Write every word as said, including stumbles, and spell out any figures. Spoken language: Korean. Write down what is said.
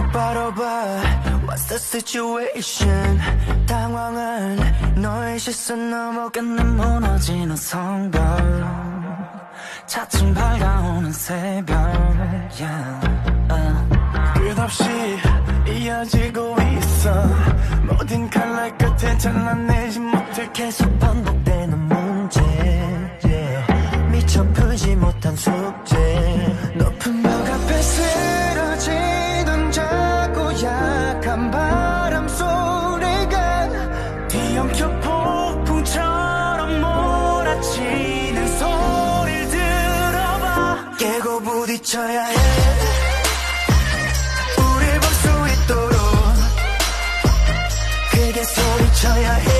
똑바로 봐. What's the situation? 당황한 너의 시선 넘어가는 무너지는 성벽. 차츰 밝아오는 새벽. Yeah. uh. 끝없이 이어지고 있어. 모든 칼날 끝에 잘라내지 못해 계속 반복되는 문제. yeah. 미처 풀지 못한 숙제. 높은 벽 앞에 쓰러지던 작고 약한 바람 소리가 뒤엉켜 폭풍처럼 몰아치는 소리를 들어봐. 깨고 부딪혀야 해. 우릴 볼 수 있도록 크게 소리쳐야 해.